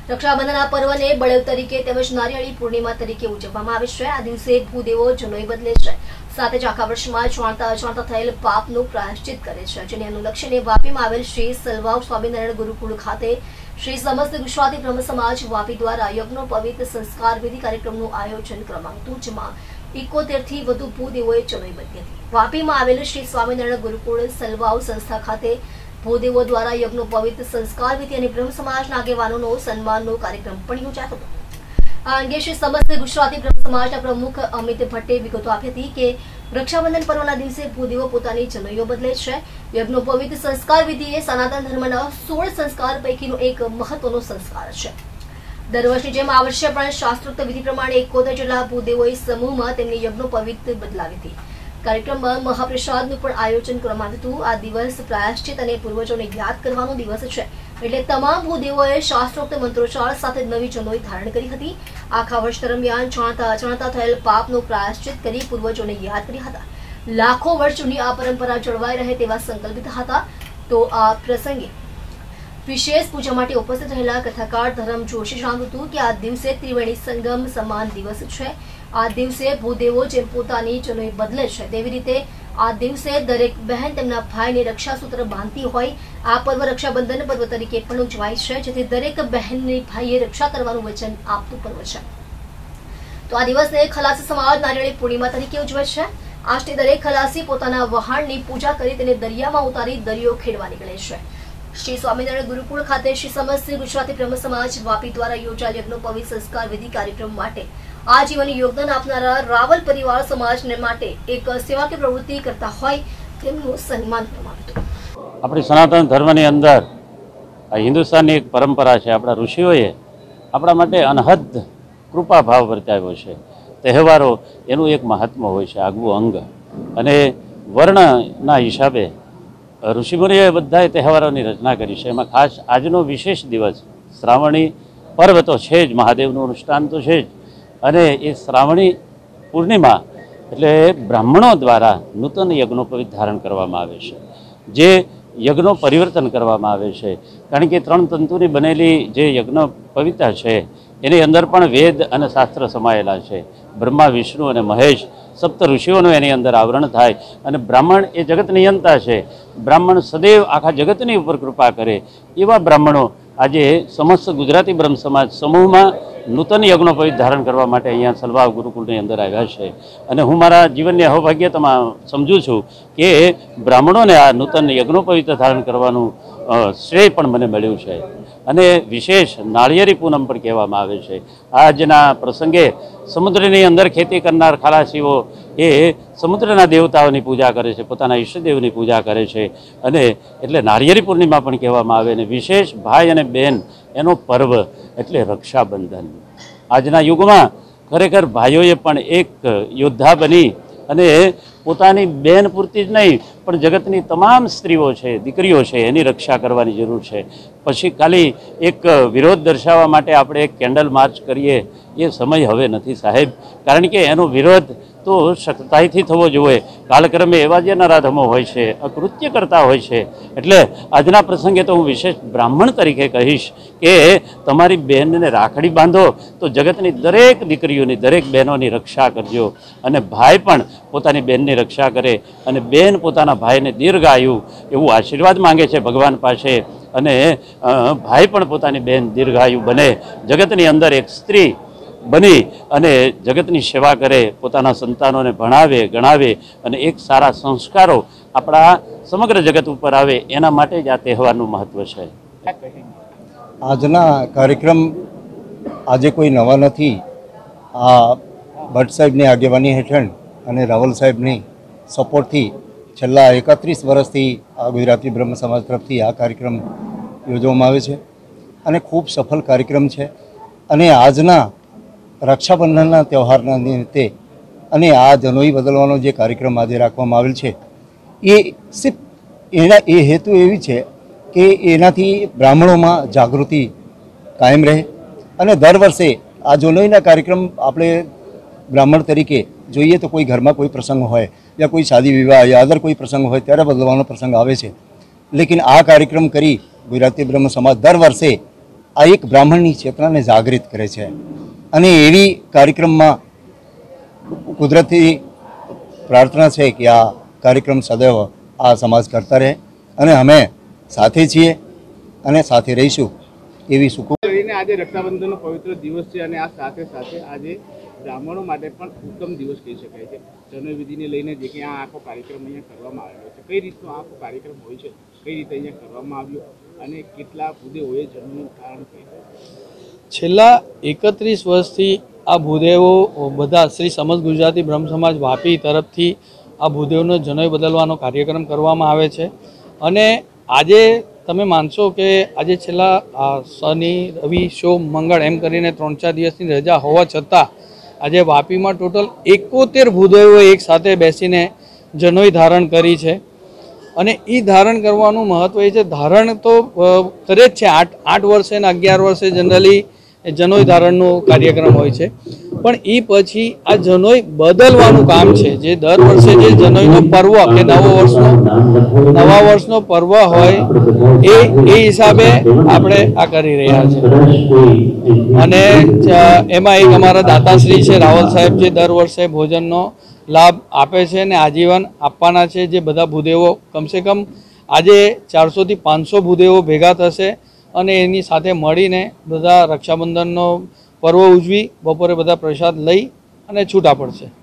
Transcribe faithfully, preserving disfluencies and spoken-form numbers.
રક્ષાબંધનના પર્વને બળેવ તરીકે તેમજ નારિયેળી પૂર્ણિમા તરીકે ઉજવવામાં આવે છે। આ દિવસે ભૂદેવો જનોઈ બદલે છે, સાથે જ આખા વર્ષમાં જાણતા અજાણતા થયેલ પાપનું પ્રાયશ્ચિત કરે છે, જેને અનુલક્ષીને વાપીમાં આવેલ શ્રી સલવાવ સ્વામિનારાયણ ગુરુકુળ ખાતે શ્રી સમસ્ત ગુજરાતી બ્રહ્મ સમાજ વાપી દ્વારા યજ્ઞોપવિત સંસ્કાર વિધિ કાર્યક્રમનું આયોજન કરવામાં આવ્યું, જેમાં ઇકોતેર થી વધુ ભૂદેવોએ જનોઈ બદલી હતી। વાપીમાં આવેલ શ્રી સ્વામિનારાયણ ગુરુકુળ સલવાવ સંસ્થા ખાતે ભૂદેવો દ્વારા યજ્ઞોપવિત સંસ્કાર વિધિ અને બ્રહ્મ સમાજના આગેવાનોનો સન્માનનો કાર્યક્રમ પણ યોજાયો હતો। આ અંગે શ્રી સમસ્ત ગુજરાતી બ્રહ્મ સમાજના પ્રમુખ અમિત ભટ્ટે વિગતો આપી હતી કે રક્ષાબંધન પર્વના દિવસે ભૂદેવો પોતાની જનોઈઓ બદલે છે। યજ્ઞોપવિત સંસ્કાર વિધિ એ સનાતન ધર્મના સોળ સંસ્કાર પૈકીનો એક મહત્વનો સંસ્કાર છે। દર વર્ષની જેમ આ વર્ષે પણ શાસ્ત્રોક્ત વિધિ પ્રમાણે એકોતેર જેટલા ભૂદેવોએ સમૂહમાં તેમની યજ્ઞોપવિત બદલાવી હતી। કાર્યક્રમમાં મહાપ્રસાદનું પણ આયોજન કરવામાં આવ્યું હતું। આ દિવસ પ્રાયશ્ચિત અને પૂર્વજોને યાદ કરવાનો દિવસ છે, એટલે તમામ ભૂદેવોએ શાસ્ત્રોક્ત મંત્રોચ્ચાર સાથે નવી જનોઈ ધારણ કરી હતી। આખા વર્ષ દરમિયાન જાણતા અજાણતા થયેલ પાપનું પ્રાયશ્ચિત કરી પૂર્વજોને યાદ કર્યા હતા। લાખો વર્ષ જૂની આ પરંપરા જળવાઈ રહે તેવા સંકલ્પિત હતા। તો આ પ્રસંગે વિશેષ પૂજા માટે ઉપસ્થિત રહેલા કથાકાર ધરમ જોશી જણાવ્યું હતું કે આ દિવસે ત્રિવેણી સંગમ સમાન દિવસ છે। આ દિવસે ભૂદેવો જેમ પોતાની જનોઈ બદલે છે, તેવી રીતે આ દિવસે દરેક બહેન તેમના ભાઈને રક્ષાસૂત્ર બાંધતી હોય। આ પર્વ રક્ષાબંધન પર્વ તરીકે પણ ઉજવાય છે, જેથી દરેક બહેનની ભાઈએ રક્ષા કરવાનું વચન આપતું પર્વ છે। તો આ દિવસને ખલાસી સમાજ નારિયેળી પૂર્ણિમા તરીકે ઉજવે છે। આજથી દરેક ખલાસી પોતાના વહાણની પૂજા કરી તેને દરિયામાં ઉતારી દરિયો ખેડવા નીકળે છે। શ્રી સ્વામિનારાયણ ગુરુકુળ ખાતે શ્રી સમસ્ત ગુજરાતી બ્રહ્મ સમાજ વાપી દ્વારા યોજાયેલ યજ્ઞોપવિત સંસ્કાર વિધિ કાર્યક્રમ માટે આજીવન યોગદાન આપનારા રાવલ પરિવાર સમાજને માટે એક સેવાકીય પ્રવૃત્તિ કરતા હોય તેમનું સન્માન કરવામાં આવ્યું। આપણી સનાતન ધર્મની અંદર આ હિન્દુસ્તાનની એક પરંપરા છે। આપણા ઋષિઓએ આપણા માટે અનહદ કૃપા ભાવ વર્તાવ્યો છે। તહેવારો એનું એક મહાત્મ્ય હોય છે, આગવું અંગ, અને વર્ણના હિસાબે ઋષિમુનિઓએ બધાએ તહેવારોની રચના કરી છે। એમાં ખાસ આજનો વિશેષ દિવસ શ્રાવણી પર્વ તો છે જ, મહાદેવનું અનુષ્ઠાન તો છે જ, અને એ શ્રાવણી પૂર્ણિમા એટલે બ્રાહ્મણો દ્વારા નૂતન યજ્ઞોપવિત ધારણ કરવામાં આવે છે, જે યજ્ઞો પરિવર્તન કરવામાં આવે છે। કારણ કે ત્રણ તંતુની બનેલી જે યજ્ઞોપવિતા છે એની અંદર પણ વેદ અને શાસ્ત્ર સમાયેલા છે। બ્રહ્મા, વિષ્ણુ અને મહેશ સપ્ત ઋષિઓનું એની અંદર આવરણ થાય, અને બ્રાહ્મણ એ જગત નિયંતા છે। બ્રાહ્મણ સદૈવ આખા જગતની ઉપર કૃપા કરે એવા બ્રાહ્મણો આજે સમસ્ત ગુજરાતી બ્રહ્મ સમાજ સમૂહમાં નૂતન યજ્ઞોપવિત ધારણ કરવા માટે અહીંયા સલવાવ ગુરુકુળની અંદર આવ્યા છે। અને હું મારા જીવનની અહોભાગ્યતામાં સમજું છું કે બ્રાહ્મણોને આ નૂતન યજ્ઞોપવિત ધારણ કરવાનું શ્રેય પણ મને મળ્યું છે। અને વિશેષ નાળિયેરી પૂનમ પણ કહેવામાં આવે છે। આજના પ્રસંગે સમુદ્રની અંદર ખેતી કરનાર ખલાસીઓ એ સમુદ્રના દેવતાઓની પૂજા કરે છે, પોતાના ઈષ્ટદેવની પૂજા કરે છે, અને એટલે નાળિયેરી પૂર્ણિમા પણ કહેવામાં આવે। અને વિશેષ ભાઈ અને બહેન એનો પર્વ એટલે રક્ષાબંધન। આજના યુગમાં ખરેખર ભાઈઓએ પણ એક યોદ્ધા બની અને પોતાની બહેન પૂરતી જ નહીં પણ જગતની તમામ સ્ત્રીઓ છે, દીકરીઓ છે, એની રક્ષા કરવાની જરૂર છે। પછી ખાલી એક વિરોધ દર્શાવવા માટે આપણે એક કેન્ડલ માર્ચ કરીએ એ સમય હવે નથી સાહેબ, કારણ કે એનો વિરોધ તો સખ્તાઈથી થવો જોઈએ। કાલક્રમે એવા જે નરાધમો હોય છે, અકૃત્ય કરતા હોય છે, એટલે આજના પ્રસંગે તો હું વિશેષ બ્રાહ્મણ તરીકે કહીશ કે તમારી બહેનને રાખડી બાંધો તો જગતની દરેક દીકરીઓની, દરેક બહેનોની રક્ષા કરજો, અને ભાઈ પણ પોતાની બહેનની રક્ષા કરે, અને બહેન પોતાના ભાઈને દીર્ઘાયુ એવું આશીર્વાદ માંગે છે ભગવાન પાસે, અને ભાઈ પણ પોતાની બહેન દીર્ઘાયુ બને, જગતની અંદર એક સ્ત્રી બની અને જગતની સેવા કરે, પોતાના સંતાનોને ભણાવે, ગણાવે, અને એક સારા સંસ્કારો આપણા સમગ્ર જગત ઉપર આવે, એના માટે જ આ તહેવારનું મહત્વ છે। આજના કાર્યક્રમ આજે કોઈ નવા નથી। આ ભટ્ટ સાહેબની આગેવાની હેઠળ અને રાવલ સાહેબની સપોર્ટથી છેલ્લા એકત્રીસ વર્ષથી આ ગુજરાતી બ્રહ્મ સમાજ તરફથી આ કાર્યક્રમ યોજવામાં આવે છે, અને ખૂબ સફળ કાર્યક્રમ છે। અને આજના રક્ષાબંધનના તહેવારના નિમિત્તે અને આ જનોઈ બદલવાનો જે કાર્યક્રમ આજે રાખવામાં આવેલ છે એ સિર્ફ એના એ હેતુ એવી છે કે એનાથી બ્રાહ્મણોમાં જાગૃતિ કાયમ રહે, અને દર વર્ષે આ જનોઈના કાર્યક્રમ આપણે બ્રાહ્મણ તરીકે જોઈએ તો કોઈ ઘરમાં કોઈ પ્રસંગ હોય યા કોઈ શાદી વિવાહ યા અદર કોઈ પ્રસંગ હોય ત્યારે બદલવાનો પ્રસંગ આવે છે, લેકિન આ કાર્યક્રમ કરી ગુજરાતી બ્રહ્મ સમાજ દર વર્ષે આ એક બ્રાહ્મણની ચેતનાને જાગૃત કરે છે અને એવી કાર્યક્રમમાં કુદરતી પ્રાર્થના છે કે આ કાર્યક્રમ સદૈવ આ સમાજ કરતા રહે અને અમે સાથે છીએ અને સાથે રહીશું એવી સુકૂન લઈને આજે રક્ષાબંધનનો પવિત્ર દિવસ છે અને આ સાથે સાથે આજે બ્રાહ્મણો માટે પણ ઉત્તમ દિવસ કહી શકાય છે. જનોઈ વિધિને લઈને જે કે આ આખો કાર્યક્રમ અહીંયા કરવામાં આવેલો છે, કઈ રીતનો આખો કાર્યક્રમ હોય છે, કઈ રીતે અહીંયા કરવામાં આવ્યો અને કેટલા ભૂદેવોએ જન્મનું ધારણ કર્યું? છેલ્લા એકત્રીસ વર્ષથી આ ભૂદેવો બધા શ્રી સમસ્ત ગુજરાતી બ્રહ્મ સમાજ વાપી તરફથી આ ભૂદેવનો જનોઈ બદલવાનો કાર્યક્રમ કરવામાં આવે છે. અને આજે તમે માનશો કે આજે છેલ્લા શનિ રવિ સોમ મંગળ એમ કરીને ત્રણ ચાર દિવસની રજા હોવા છતાં આજે વાપીમાં ટોટલ એકોતેર ભૂદેવો એક સાથે બેસીને જનોઈ ધારણ કરી છે. અને એ ધારણ કરવાનું મહત્વ એ છે, ધારણ તો કરે જ છે આઠ આઠ વર્ષે અને અગિયાર વર્ષે જનરલી જનોઈ ધારણનો કાર્યક્રમ હોય છે, પણ એ પછી આ જનોઈ બદલવાનું કામ છે. જે દર વર્ષે જે જનોઈનો પર્વ કે નવો વર્ષનો નવા વર્ષનો પર્વ હોય એ એ હિસાબે આપણે આ કરી રહ્યા છીએ. અને એમાં એક અમારા દાતાશ્રી છે રાવલ સાહેબ, જે દર વર્ષે ભોજનનો લાભ આપે છે અને આજીવન આપવાના છે. જે બધા ભૂદેવો કમસે કમ આજે ચારસોથી પાંચસો ભૂદેવો ભેગા થશે અને એની સાથે મળીને બધા રક્ષાબંધનનો પર્વ ઉજવી બપોરે બધા પ્રસાદ લઈ અને છૂટા પડશે.